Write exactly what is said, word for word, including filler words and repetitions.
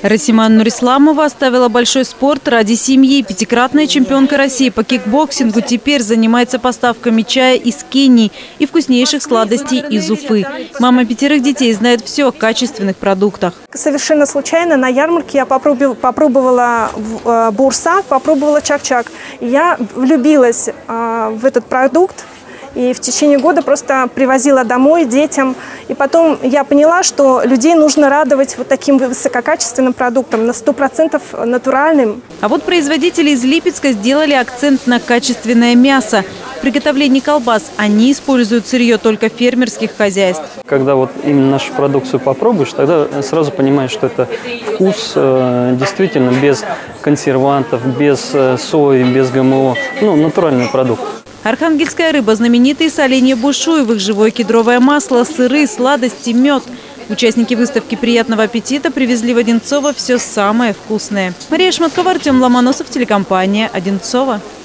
Расиман Нурисламова оставила большой спорт ради семьи. Пятикратная чемпионка России по кикбоксингу теперь занимается поставками чая из Кении и вкуснейших сладостей из Уфы. Мама пятерых детей знает все о качественных продуктах. Совершенно случайно на ярмарке я попробовала, попробовала бурса, попробовала чак-чак. Я влюбилась в этот продукт. И в течение года просто привозила домой детям. И потом я поняла, что людей нужно радовать вот таким высококачественным продуктом, на сто процентов натуральным. А вот производители из Липецка сделали акцент на качественное мясо. В приготовлении колбас они используют сырье только фермерских хозяйств. Когда вот именно нашу продукцию попробуешь, тогда сразу понимаешь, что это вкус э, действительно без консервантов, без э, сои, без ГМО, ну, натуральный продукт. Архангельская рыба, знаменитые соленья Бушуевых, живое кедровое масло, сыры, сладости, мед. Участники выставки «Приятного аппетита» привезли в Одинцово все самое вкусное. Мария Шматкова, Артем Ломоносов, телекомпания «Одинцово».